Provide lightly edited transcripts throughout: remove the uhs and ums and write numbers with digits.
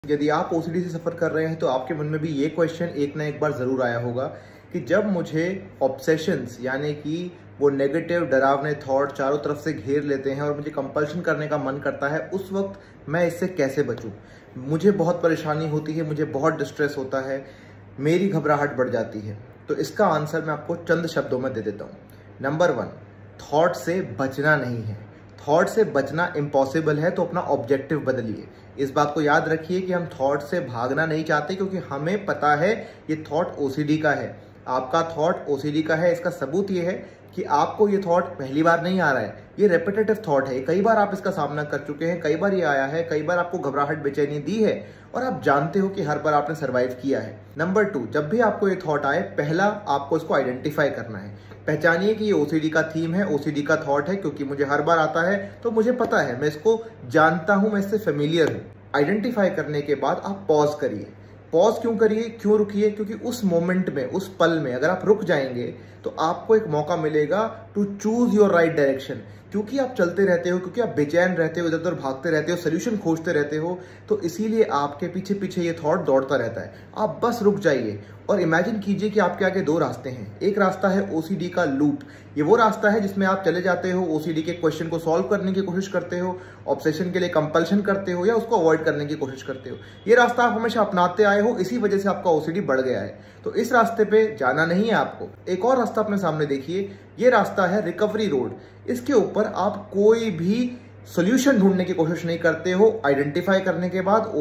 यदि आप ओसीडी से सफ़र कर रहे हैं तो आपके मन में भी ये क्वेश्चन एक ना एक बार ज़रूर आया होगा कि जब मुझे ऑब्सेशंस यानी कि वो नेगेटिव डरावने थॉट चारों तरफ से घेर लेते हैं और मुझे कंपल्शन करने का मन करता है, उस वक्त मैं इससे कैसे बचूं। मुझे बहुत परेशानी होती है, मुझे बहुत डिस्ट्रेस होता है, मेरी घबराहट बढ़ जाती है। तो इसका आंसर मैं आपको चंद शब्दों में दे देता हूँ। नंबर 1, थॉट से बचना नहीं है। थॉट से बचना इम्पॉसिबल है, तो अपना ऑब्जेक्टिव बदलिए। इस बात को याद रखिए कि हम थॉट से भागना नहीं चाहते, क्योंकि हमें पता है ये थॉट ओसीडी का है। आपका थॉट ओसीडी का है, इसका सबूत ये है कि आपको ये थॉट पहली बार नहीं आ रहा है, ये रेपिटेटिव थॉट है। कई बार आप इसका सामना कर चुके हैं, कई बार ये आया है, कई बार आपको घबराहट बेचैनी दी है और आप जानते हो कि हर बार आपने सर्वाइव किया है। नंबर 2, जब भी आपको ये थॉट आए, पहला आपको इसको आइडेंटिफाई करना है। पहचानिए कि ये ओसीडी का थीम है, ओसीडी का थॉट है, क्योंकि मुझे हर बार आता है तो मुझे पता है, मैं इसको जानता हूं, मैं इससे फेमिलियर हूं। आइडेंटिफाई करने के बाद आप पॉज करिए। पॉज क्यों करिए, क्यों रुकिए? क्योंकि उस मोमेंट में, उस पल में अगर आप रुक जाएंगे तो आपको एक मौका मिलेगा to choose your right direction. क्योंकि आप चलते रहते हो, क्योंकि आप बेचैन रहते हो, इधर उधर भागते रहते हो, सोल्यूशन खोजते रहते हो, तो इसीलिए आपके पीछे पीछे ये थॉट दौड़ता रहता है। आप बस रुक जाइए और इमेजिन कीजिए कि आपके आगे 2 रास्ते हैं। एक रास्ता है ओसीडी का लूप। ये वो रास्ता है जिसमें आप चले जाते हो, ओसीडी के क्वेश्चन को सॉल्व करने की कोशिश करते हो, ऑब्सेशन के लिए कंपल्शन करते हो या उसको अवॉइड करने की कोशिश करते हो। ये रास्ता आप हमेशा अपनाते आए हो, इसी वजह से आपका ओसीडी बढ़ गया है। तो इस रास्ते पे जाना नहीं है आपको। एक और रास्ता अपने सामने देखिए, ये रास्ता है रिकवरी रोड। इसके ऊपर आप कोई भी सोल्यूशन ढूंढने की कोशिश नहीं करते हो। आइडेंटिफाई करने के बाद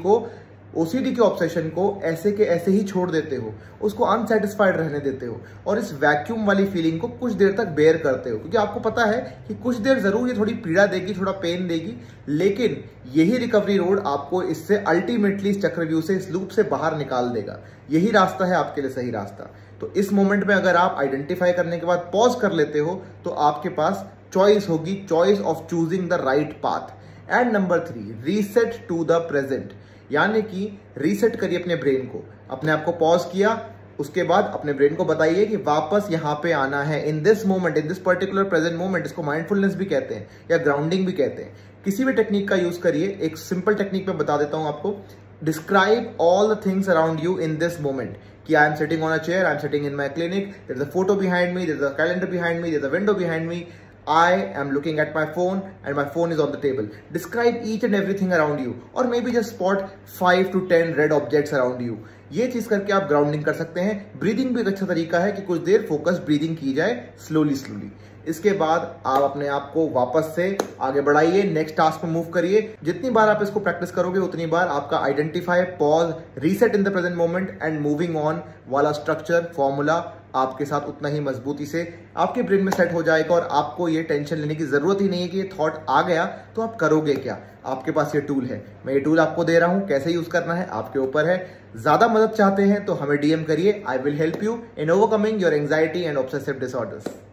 ओसीडी के ऑब्सेशन को ऐसे के ऐसे ही छोड़ देते हो, उसको अनसेटिस्फाइड रहने देते हो और इस वैक्यूम वाली फीलिंग को कुछ देर तक बेयर करते हो, क्योंकि आपको पता है कि कुछ देर जरूर ये थोड़ी पीड़ा देगी, थोड़ा पेन देगी, लेकिन यही रिकवरी रोड आपको इससे अल्टीमेटली इस चक्रव्यूह से, इस लूप से बाहर निकाल देगा। यही रास्ता है आपके लिए सही रास्ता। तो इस मोमेंट में अगर आप आइडेंटिफाई करने के बाद पॉज कर लेते हो तो आपके पास चॉइस होगी, choice of choosing the right path. And number 3, reset to the present, यानी कि रीसेट करिए अपने ब्रेन को। अपने आप को पॉज किया, उसके बाद अपने ब्रेन को बताइए कि वापस यहाँ पे आना है, in this moment, in this particular present moment. इसको माइंडफुलनेस भी कहते हैं या ग्राउंडिंग भी कहते हैं। किसी भी टेक्निक का यूज करिए। एक सिंपल टेक्निक में बता देता हूं आपको। Describe all the things around you in this moment, कि I am sitting on a chair, I am sitting in my clinic, there is a photo behind me, there is a calendar behind me, there is a window behind me, I am looking at my phone and my phone is on the table. Describe each and everything around you, or maybe just spot 5 to 10 red objects around you. ये चीज करके आप grounding कर सकते हैं। Breathing भी एक अच्छा तरीका है कि कुछ देर फोकस ब्रीदिंग की जाए स्लोली। इसके बाद आप अपने आप को वापस से आगे बढ़ाइए, नेक्स्ट टास्क पे मूव करिए। जितनी बार आप इसको प्रैक्टिस करोगे उतनी बार आपका identify, pause, reset in the present moment and moving on वाला स्ट्रक्चर, फॉर्मूला आपके साथ उतना ही मजबूती से आपके ब्रेन में सेट हो जाएगा और आपको ये टेंशन लेने की जरूरत ही नहीं है कि ये थॉट आ गया तो आप करोगे क्या। आपके पास ये टूल है, मैं ये टूल आपको दे रहा हूं, कैसे यूज करना है आपके ऊपर है। ज्यादा मदद चाहते हैं तो हमें डीएम करिए। I will help you in overcoming your anxiety and obsessive disorders.